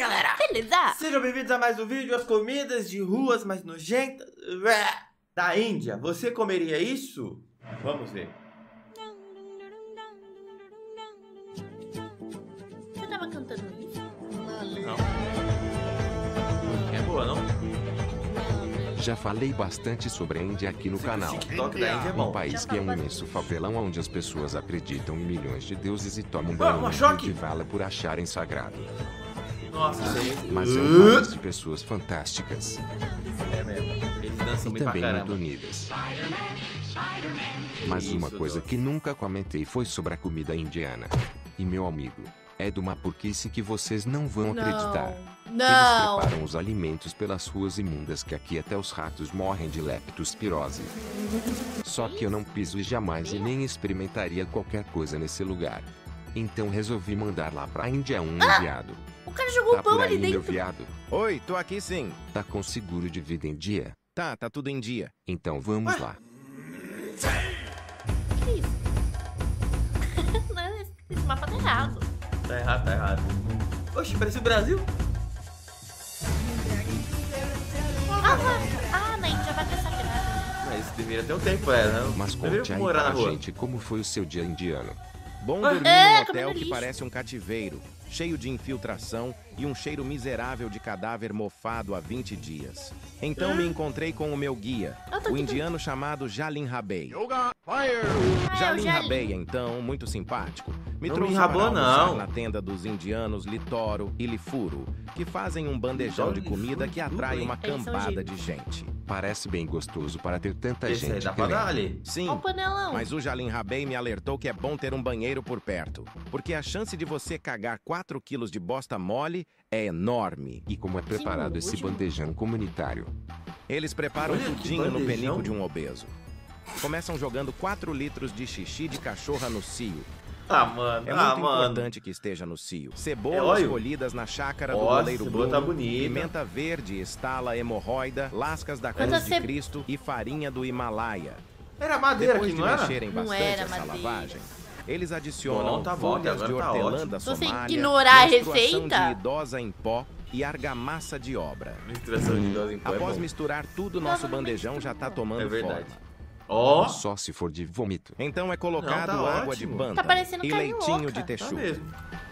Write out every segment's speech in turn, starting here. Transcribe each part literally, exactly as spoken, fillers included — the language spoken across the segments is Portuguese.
galera? Beleza? Sejam bem-vindos a mais um vídeo, as comidas de ruas mais nojentas da Índia. Você comeria isso? Vamos ver. Você tava cantando isso? Não. É boa, não? Já falei bastante sobre a Índia aqui no canal. O TikTok da Índia é bom. Um país que é um imenso favelão onde as pessoas acreditam em milhões de deuses e tomam banho no rio choque. de vala por acharem sagrado. Nossa, sei. Mas é um país de pessoas fantásticas. É mesmo. Eles dançam E bem pra também muito caramba. unidas. Mas uma Isso, coisa Deus. que nunca comentei foi sobre a comida indiana. E meu amigo, é de uma porquice que vocês não vão acreditar. Não. Eles preparam os alimentos pelas ruas imundas que aqui até os ratos morrem de leptospirose. Só que eu não piso jamais e nem experimentaria qualquer coisa nesse lugar. Então resolvi mandar lá pra Índia um enviado. O cara jogou Tá o pão por ali aí, meu dentro. viado? Oi, tô aqui sim. Tá com seguro de vida em dia? Tá, tá tudo em dia. Então vamos lá. Que isso? Não, esse, esse mapa tá errado. Tá errado, tá errado. Oxe, parece o Brasil. Ah, ah, na Índia vai ter sagrado. Mas isso deveria ter um tempo, é, né? Mas Deveria conte aí morar na pra rua. gente como foi o seu dia indiano. Bom Ah, dormir é, num comendo hotel que lixo. parece um cativeiro, cheio de infiltração e um cheiro miserável de cadáver mofado há vinte dias. Então me encontrei com o meu guia, Eu tô o aqui indiano chamado Jalin Rabei. Ah, Jalin o Jalin. Rabei, então, muito simpático, me Não trouxe me para enrabou, almoçar não. na tenda dos indianos Litoro e Lifuro, que fazem um bandejão Litoro de e comida Lifuro, que tudo atrai bem. uma Eles são cambada gêmeos. de gente. Parece bem gostoso para ter tanta Esse aí gente dá pra dar querendo. ali. Sim, Olha o panelão. mas o Jalin Rabei me alertou que é bom ter um banheiro por perto, porque a chance de você cagar quatro quilos de bosta mole é enorme. E como é preparado esse nojo. bandejão comunitário? Eles preparam Olha que tudinho no bandejão. penico de um obeso. Começam jogando quatro litros de xixi de cachorra no cio. Ah, mano. É ah, muito mano. importante que esteja no cio. É Cebolas óleo? colhidas na chácara do Nossa, goleiro cebola tá Bruno, bonita. pimenta verde, estala hemorroida, lascas da Quanta cruz de ce- Cristo e farinha do Himalaia. Era madeira Depois aqui, de não era? mexerem Não bastante era essa madeira. lavagem, eles adicionam Bom, tá bom, até folhas de agora tá hortelã ótimo. da Se você Somália, ignorar a menstruação receita- de idosa em pó e argamassa de obra. Misturação de idoso em pó é Após bom. misturar tudo, Não, nosso não bandejão já mistura. tá tomando É verdade. forma. Ó, Só se for de vômito. Então é colocado Não, tá água de ótimo. banta Tá parecendo e carne leitinho louca. de tá texugo. mesmo.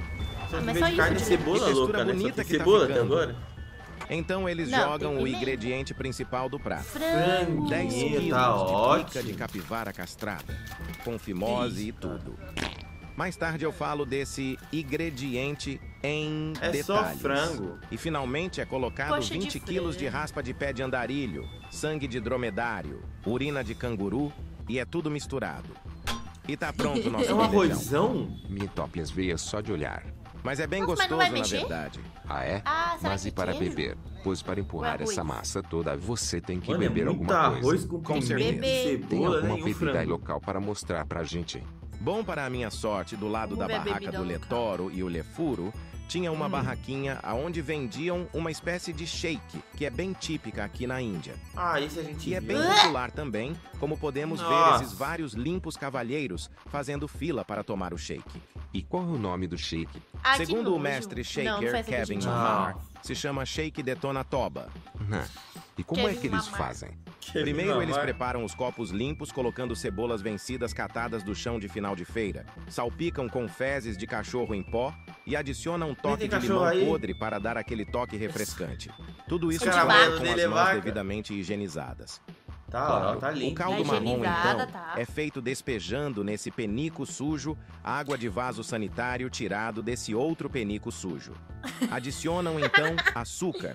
Só Ah, que mas em só vez de carne é isso, cebola Que textura louca, né? Só bonita tem que tá cebola até ficando. agora. Então eles Não, jogam tem o pimenta. ingrediente principal do prato. Frango. dez Ih, quilos tá de pica ótimo. de capivara castrada, com fimose e Isso, tudo. Mais tarde eu falo desse ingrediente em É detalhes. só frango. E finalmente é colocado Coxa de vinte quilos de frango. raspa de pé de andarilho, sangue de dromedário, urina de canguru e é tudo misturado. E tá pronto o nosso É um bandejão. arrozão? Me entope as veias só de olhar. Mas é bem Nossa, mas não gostoso, vai na mexer? verdade. Ah, é? Ah, será Mas que e para queijo? beber? Pois para empurrar arroz? essa massa toda, você tem que Mano, é beber muito alguma arroz coisa. com Com pimenta, certeza. Bebê. Tem cebola, alguma né? E um bebida frango. local para mostrar pra gente? Bom para a minha sorte, do lado Vamos da ver a barraca bebida do local. Letoro e o Lefuro, tinha uma Hum. barraquinha onde vendiam uma espécie de shake, que é bem típica aqui na Índia. Ah, isso a gente E é bem viu. popular também, como podemos Nossa. ver esses vários limpos cavalheiros fazendo fila para tomar o shake. E qual é o nome do shake? Ah, que Segundo o nojo. mestre Não, shaker não faz Kevin sentido. Mamar, Não. se chama shake detona toba. Hum. E como é Kevin que eles Mamar. fazem? Primeiro eles preparam os copos limpos colocando cebolas vencidas catadas do chão de final de feira, salpicam com fezes de cachorro em pó e adicionam um toque tem de limão cachorro aí? podre para dar aquele toque refrescante. Tudo isso Esse feito caramelo com dele as é mãos vaca. devidamente higienizadas. Tá, ó, tá O limpo. caldo Tá marrom, higienizada, então, tá. é feito despejando nesse penico sujo água de vaso sanitário tirado desse outro penico sujo. Adicionam, então, açúcar,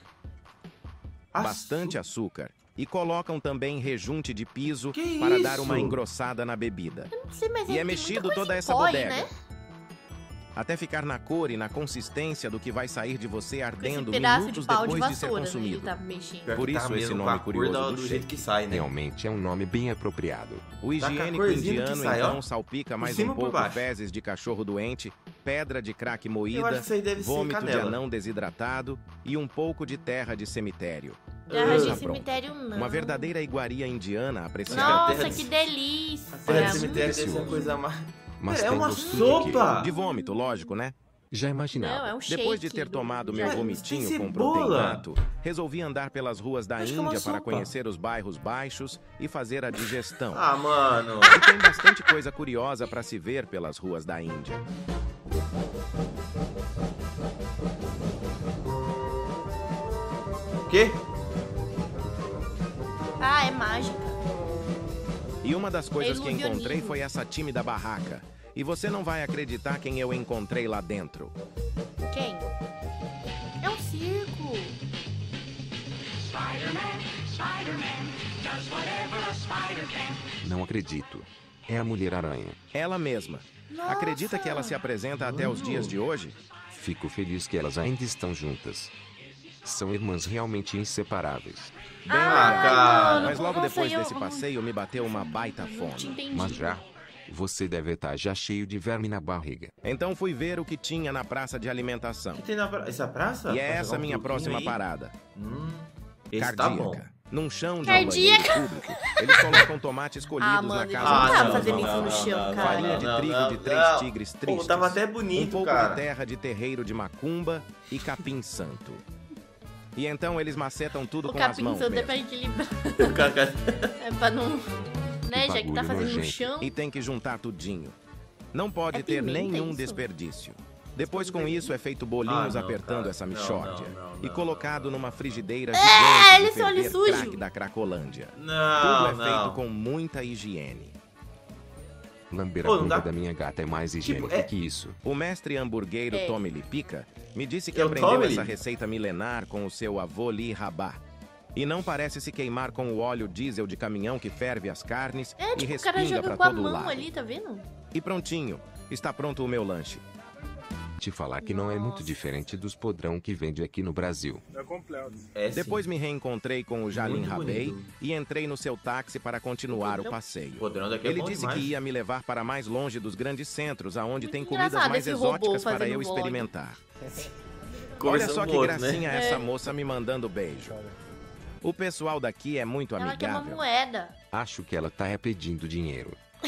bastante açúcar, e colocam também rejunte de piso Que para isso? dar uma engrossada na bebida. Não sei, mas E ele é tem mexido muita coisa toda em essa pó aí, bodega. né? Até ficar na cor e na consistência do que vai sair de você Com esse ardendo pedaço minutos de pau de depois de ser vassoura, né? Ele consumido. tá mexendo. Pior Por que tá isso esse mesmo, nome com a cor curioso do, do do shake. jeito que sai, né? Realmente é um nome bem apropriado. O Tá com a higiênico corzinha do que indiano, sai, ó. então, salpica mais cima um ou por pouco baixo? fezes de cachorro doente, pedra de crack Eu acho moída, que isso aí deve ser vômito de canela. anão desidratado e um pouco de terra de cemitério. Terra Ah, de tá cemitério, não. Uma verdadeira iguaria indiana apreciada. Nossa, terra de- que delícia. A terra de Hum, cemitério deve ser a delicioso. coisa mais... Mas é tem uma gosto de quê? sopa! De vômito, lógico, né? Já imaginava. Não, é um shake. Depois de ter tomado meu Mas vomitinho tem com cebola. proteinato, resolvi andar pelas ruas da Acho que é uma Índia para sopa. conhecer os bairros baixos e fazer a digestão. Ah, mano. E tem bastante coisa curiosa para se ver pelas ruas da Índia. O quê? Ah, é mágica. E uma das coisas que ilusionismo. encontrei foi essa tímida barraca. E você não vai acreditar quem eu encontrei lá dentro. Quem? É um circo. Não acredito. É a Mulher-Aranha. Ela mesma. Nossa. Acredita que ela se apresenta até os dias de hoje? Fico feliz que elas ainda estão juntas. São irmãs realmente inseparáveis. Bem Ah, legal. mano, Mas logo nossa, depois eu- desse passeio me bateu uma baita Não te fome. entendi. Mas já, você deve estar já cheio de verme na barriga. Então fui ver o que tinha na praça de alimentação. O que tem na pra... Essa praça? E é Pra essa jogar um minha truquinho próxima aí? parada. Hum, esse tá bom. Cardíaca. Num chão de um Cardíaca. banheiro público, eles colocam tomates colhidos Ah, na mano, eles casa não Ah, do tava não, fazendo não, isso não, no chão, não, cara. farinha de não, trigo não, de três não. tigres Pô, tristes. tava até Um bonito, pouco cara. de terra de terreiro de macumba e capim santo. E então eles macetam tudo O com as capim mãos santo é mesmo. pra equilibrar. O cara- É pra não... Né, já que tá bagulho fazendo no nojento. chão. E tem que juntar tudinho. Não pode É ter pimenta nenhum isso? desperdício. Depois com isso é feito bolinhos Ah, não, apertando cara. essa Não, michórdia. não, não, E não, colocado não, não. numa frigideira É, gigante ele de só olha ferver sujo. crack da Cracolândia. Não, Tudo é não. feito com muita higiene. Lamber a Pô, não bunda dá- da minha gata é mais higiênico é- que isso. O mestre hamburguero É. Tommy Lipica me disse que É o aprendeu Tommy? essa receita milenar com o seu avô Li Rabá. E não parece se queimar com o óleo diesel de caminhão que ferve as carnes É, e tipo, o cara respinga joga pra com a todo mão lado. ali, tá vendo? E prontinho, está pronto o meu lanche. Te falar que não é muito Nossa. diferente dos podrão que vende aqui no Brasil. É, sim. Depois me reencontrei com o Jalim Muito Rabei bonito. e entrei no seu táxi para continuar o passeio. Podrão daqui é Ele bom disse demais. que ia me levar para mais longe dos grandes centros, aonde Muito tem comidas engraçado mais esse robô exóticas para fazendo eu vlog. experimentar. Olha Conversando só com que o outro, gracinha né? essa É. moça me mandando beijo. O pessoal daqui é muito Ela quer uma amigável. moeda. Acho que ela tá pedindo dinheiro.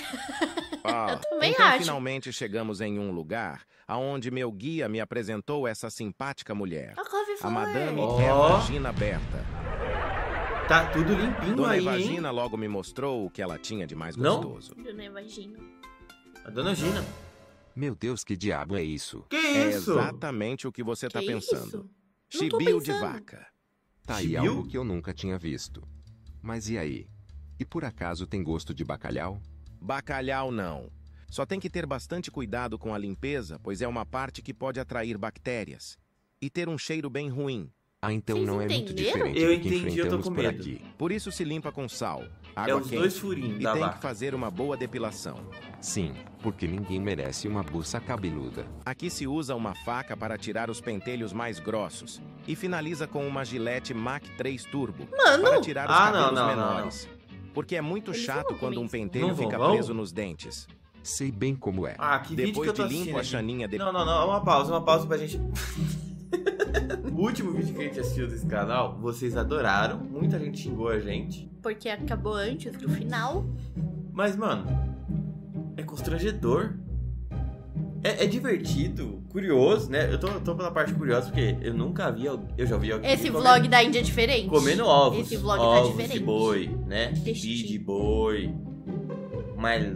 Ah, Eu também então acho. finalmente chegamos em um lugar aonde meu guia me apresentou essa simpática mulher. A Cove foi. A Madame Ó. Evagina Berta. Tá tudo limpinho Dona aí, hein? Evagina logo me mostrou o que ela tinha de mais Não? gostoso. Dona Evagina. A dona Gina. Meu Deus, que diabo é isso? Que É isso? exatamente o que você tá Que pensando. isso? Não tô Chibio de pensando. vaca. Tá aí Chibiu? algo que eu nunca tinha visto. Mas e aí? E por acaso tem gosto de bacalhau? Bacalhau não. Só tem que ter bastante cuidado com a limpeza, pois é uma parte que pode atrair bactérias. E ter um cheiro bem ruim. Ah, então Vocês não é muito entenderam? diferente Eu do que entendi, eu tô enfrentamos com por medo. aqui. Por isso se limpa com sal, É água os quente. dois furinhos E da tem que vaca. fazer uma boa depilação. Sim, porque ninguém merece uma buça cabeluda. Aqui se usa uma faca para tirar os pentelhos mais grossos. E finaliza com uma Gillette Mach três Turbo. Mano! Para tirar os Ah, não, cabelos não, não, menores. Porque é muito Eles chato vão quando um comer isso. pentelho Não vão, fica vão? preso nos dentes. Sei bem como é. Ah, que vídeo que Depois eu tô de limpo assistindo a aqui. chaninha de... Não, não, não. Uma pausa, uma pausa pra gente... O último vídeo que a gente assistiu desse canal, vocês adoraram. Muita gente xingou a gente. Porque acabou antes do final. Mas, mano, é constrangedor. É, é divertido, curioso, né? Eu tô, tô pela parte curiosa porque eu nunca vi... al- Eu já vi alguém Esse comendo- vlog da Índia é diferente. Comendo ovos. Esse vlog tá ovos de diferente. boi, né? Este. Bi de boi. Mas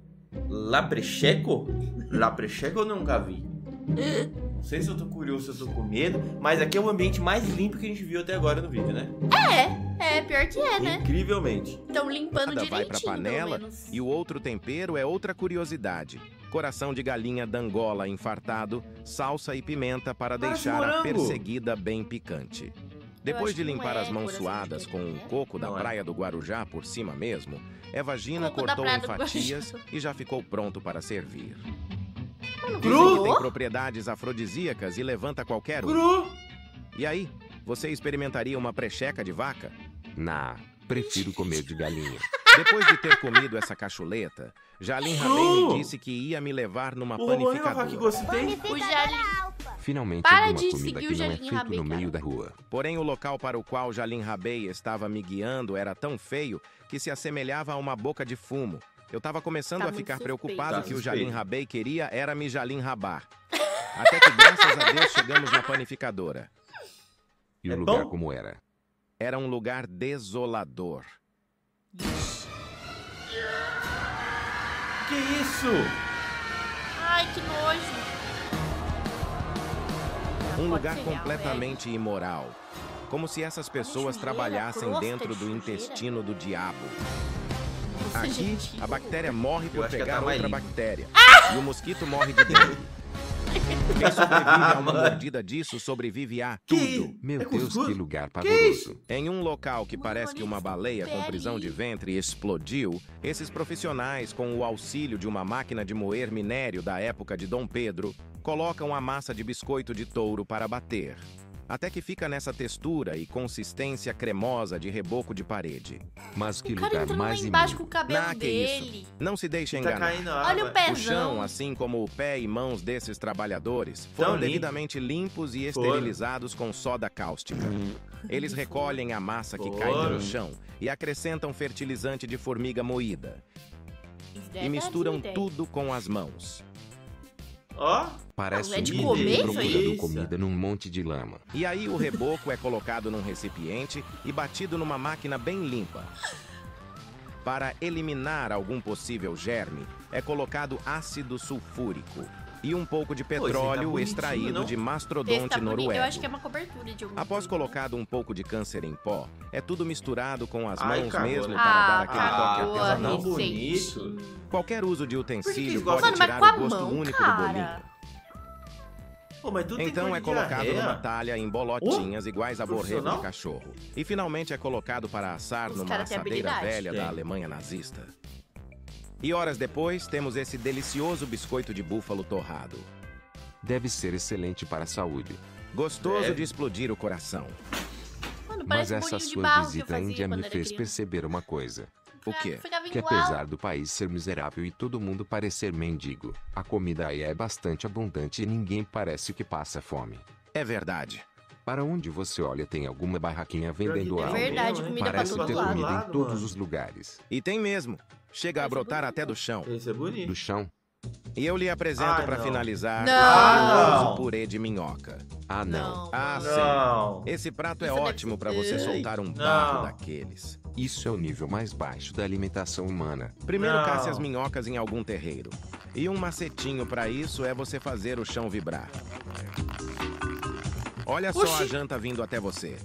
laprecheco? Laprecheco eu nunca vi. Não sei se eu tô curioso, se eu tô com medo, mas aqui é o ambiente mais limpo que a gente viu até agora no vídeo, né? É, pior que é, né? Incrivelmente. Estão limpando Nada direitinho, vai pra panela pelo menos. e o outro tempero é outra curiosidade. Coração de galinha d'Angola infartado, salsa e pimenta para Parece deixar a morango. perseguida bem picante. Depois acho de que não limpar é as mãos coração de suadas com galinha. um coco da Não é. praia do Guarujá por cima mesmo, Evagina Coco da cortou praia em do fatias Guarujá. e já ficou pronto para servir. Mano, Cru? Dizem que tem cozinhou? propriedades afrodisíacas e levanta qualquer um. Cru! E aí, você experimentaria uma precheca de vaca? Nah, prefiro comer de galinha. Depois de ter comido essa cachuleta, Jalim Rabei me disse que ia me levar numa O robô vai falar que panificadora. gosto tem. O Jalim... Finalmente Para alguma de comida seguir que o não é Jalim feito Rabei, no cara. meio da rua. Porém, o local para o qual Jalim Rabei estava me guiando era tão feio que se assemelhava a uma boca de fumo. Eu estava começando Tá a muito ficar suspeito. preocupado Tá que o suspeito. Jalim Rabei queria era me Jalim rabar. Até que, graças a Deus, chegamos na panificadora. E o É lugar bom? como era? Era um lugar desolador. Que isso? Ai, que nojo. Um Pode lugar ser real, completamente imoral. Como se essas pessoas sujeira, trabalhassem crosta dentro de do sujeira. intestino do diabo. Nossa, Aqui, gente. a bactéria morre por acho que pegar tá mais outra limpo. bactéria. E o mosquito morre de dengue. Quem sobrevive a uma mordida disso sobrevive a tudo. Que? Meu É Deus, cuscuz? que lugar Que isso? pavoroso. Em um local que Mano, parece que uma isso baleia com pele. prisão de ventre explodiu, esses profissionais, com o auxílio de uma máquina de moer minério da época de Dom Pedro, colocam a massa de biscoito de touro para bater. Até que fica nessa textura e consistência cremosa de reboco de parede. Mas que O cara lugar entrando lá mais embaixo com imundo. o cabelo Ah, que dele. Não se deixe Tá enganar. caindo água. Olha o pé. O chão, Pezão. assim como o pé e mãos desses trabalhadores, foram Tão limpo. devidamente limpos e Foram. esterilizados com soda cáustica. Eles recolhem a massa que cai Foram. pelo chão e acrescentam fertilizante de formiga moída Isso e deve misturam dar tudo com as mãos. Ó, Parece É um de menino comer isso procurando aí? comida num monte de lama. E aí o reboco é colocado num recipiente e batido numa máquina bem limpa. Para eliminar algum possível germe, é colocado ácido sulfúrico e um pouco de esse aí tá petróleo bonitinho, extraído não? de Esse mastrodonte tá bonito. noruego. Eu acho que é uma cobertura de alguma Após coisa. colocado um pouco de câncer em pó, é tudo misturado com as Ai, mãos cagou, mesmo né? para dar Ah, aquele Ah, toque cagou, artesanal. tão Vicente. bonito. Qualquer uso de Por que que utensílio eles pode gostam? Mano, mas tirar com a o gosto mão, único do bolinho. cara. Pô, mas tudo tem Então cor é de colocado diarreia. numa talha em bolotinhas iguais a borrego Profissional? de cachorro. E finalmente é colocado para assar Os numa cara têm assadeira habilidade. velha Tem. da Alemanha nazista. E horas depois, temos esse delicioso biscoito de búfalo torrado. Deve ser excelente para a saúde. Gostoso Deve. de explodir o coração. Mano, Mas parece essa bolinho de sua barro que eu visita à fazia Índia quando me era fez criança. perceber uma coisa. O quê? Ficava Que igual. apesar do país ser miserável e todo mundo parecer mendigo, a comida aí é bastante abundante e ninguém parece que passa fome. É verdade. Para onde você olha tem alguma barraquinha vendendo É algo. verdade, comida pra Parece todo ter lado. comida em Lado, todos mano. os lugares. E tem mesmo. Chega a Esse é brotar bonito. até do chão. Esse é bonito. Do chão? E eu lhe apresento Ai, para não. finalizar Não. o Ah, famoso não. purê de minhoca. Ah, não. Ah, sim. Não. Esse prato é Isso deve ótimo ser- para você Ai, soltar um não. barro daqueles. Isso é o nível mais baixo da alimentação humana. Primeiro Não. casse as minhocas em algum terreiro. E um macetinho para isso é você fazer o chão vibrar. Olha só Oxi. a janta vindo até você.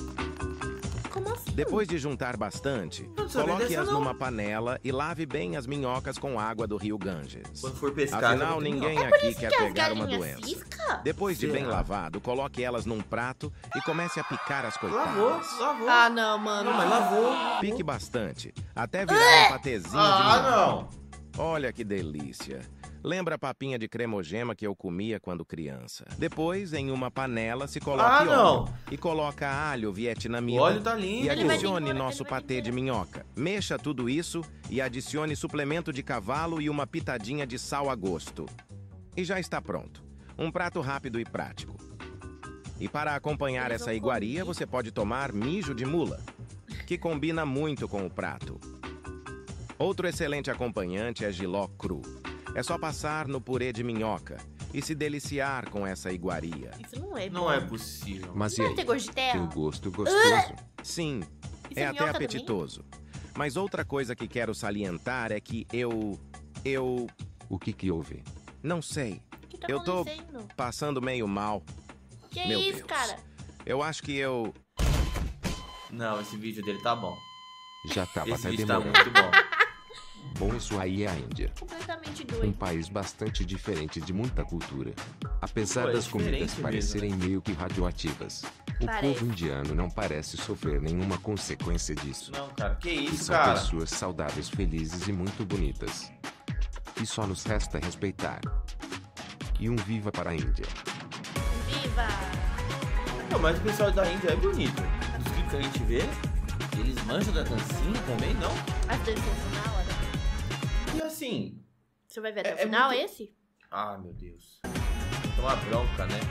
Como assim? Depois de juntar bastante, Não sabia coloque-as dessa, não. numa panela e lave bem as minhocas com água do rio Ganges. Quando for pescar... Afinal, já vai ter ninguém minhoca. aqui quer Que as pegar uma galinhas doença. cisca? Depois de bem Será? lavado, coloque elas num prato e comece a picar as Lavou, coitadas. lavou. Ah, não, mano. Não, mas lavou. Pique bastante, até virar um patezinho de Ah, minhoca. não. Olha que delícia. Lembra a papinha de cremogema que eu comia quando criança? Depois, em uma panela, se coloque Ah, óleo. não. E coloca alho O vietnamita. óleo tá E lindo. Ele vai vir adicione embora, nosso ele vai vir patê de embora. minhoca. Mexa tudo isso e adicione suplemento de cavalo e uma pitadinha de sal a gosto. E já está pronto. Um prato rápido e prático. E para acompanhar Eles essa vão iguaria, comer. você pode tomar mijo de mula, que combina muito com o prato. Outro excelente acompanhante é jiló cru. É só passar no purê de minhoca e se deliciar com essa iguaria. Isso não é Não bom. é possível. Mas e Não aí? tem gosto de Tem terra? um gosto gostoso? Sim, Isso é é até minhoca também? apetitoso. Mas outra coisa que quero salientar é que eu... eu... O que que houve? não sei. O que tá Eu tô- acontecendo? Passando meio mal. Que Meu isso, Deus. cara? Eu acho que eu... Não, esse vídeo dele tá bom. Já tava Esse até vídeo tá demorando. muito bom. Bom, isso aí é a Índia. Completamente Um doido. país bastante diferente de muita cultura. Apesar Pô, é das comidas diferente mesmo, parecerem meio que radioativas, o Parece. povo indiano não parece sofrer nenhuma consequência disso. Não, cara. Que E isso, são cara? pessoas saudáveis, felizes e muito bonitas. E só nos resta respeitar. E um viva para a Índia. Viva! Não, mas o pessoal da Índia é bonito. Os vídeos que a gente vê, eles manjam da dancinha também, não? As danças na hora. E assim... Você vai ver até É- o é final muito- esse? Ah, meu Deus. Toma bronca, né?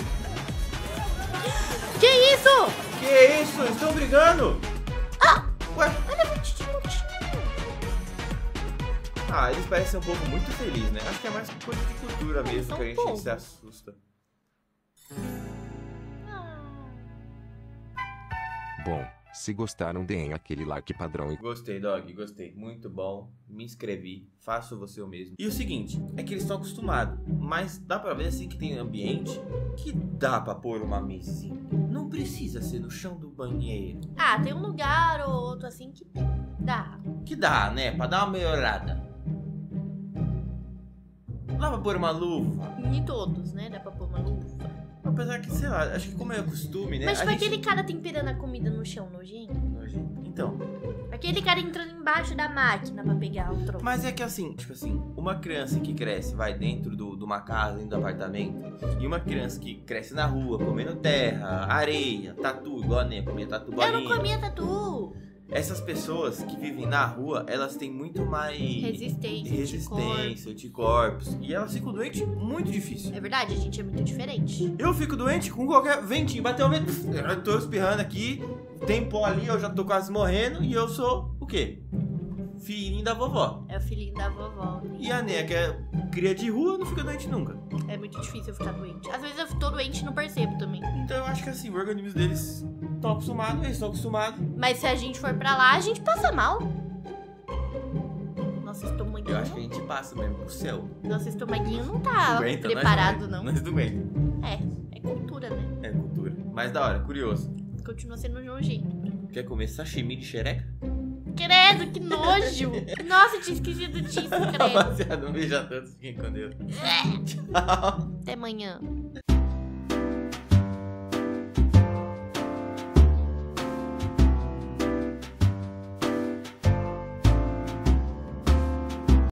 Que isso? Que isso? Estão brigando? Ah! Ué? Olha, montinho, montinho. Ah, eles parecem um povo muito feliz, né? Acho que é mais coisa de cultura mesmo são que a gente povo. se assusta. Ah. Bom, se gostaram, deem aquele like padrão e Gostei, Dog, gostei. Muito bom. Me inscrevi. Faço você o mesmo. E o seguinte, é que eles estão acostumados. Mas dá pra ver assim que tem ambiente que dá pra pôr uma mesinha. Não precisa ser no chão do banheiro. Ah, tem um lugar ou outro assim que dá. Que dá, né? Pra dar uma melhorada. Dá pra pôr uma luva. Em todos, né? Dá pra pôr uma luva. Apesar que, sei lá, acho que como é costume, né? Mas a tipo gente- aquele cara temperando a comida no chão, nojento. Então, Aquele cara entrando embaixo da máquina pra pegar o troco. mas é que assim, tipo assim, uma criança que cresce, vai dentro do- de uma casa, dentro do apartamento, e uma criança que cresce na rua, comendo terra, areia, tatu, igual a Nen, comia tatu Eu bolinha. não comia tatu. Essas pessoas que vivem na rua, elas têm muito mais Resistência, resistência, anticorpos, e elas ficam doentes muito difícil. É verdade, a gente é muito diferente. Eu fico doente com qualquer ventinho, bateu o vento, eu tô espirrando aqui, tem pó ali, eu já tô quase morrendo, e eu sou o quê? Filhinho da vovó. É o filhinho da vovó. né? E a Nen, que é cria de rua, não fica doente nunca. É muito difícil eu ficar doente. Às vezes eu tô doente e não percebo também. Então eu acho que assim, o organismo deles estão acostumados, eles estão acostumados. Mas se a gente for pra lá, a gente passa mal. Nosso estomaguinho, Eu acho que a gente passa mesmo pro céu. nosso estomaguinho não tá Aguenta, nós preparado, não. não. Nós não aguenta. É, é cultura, né? É cultura. Mas da hora, curioso. Continua sendo nojento. Quer comer sashimi de xereca? Credo, que nojo! Nossa, eu tinha esquecido disso, credo. Rapaziada, um beijo a todos. Fiquem com Deus. Tchau. Até amanhã.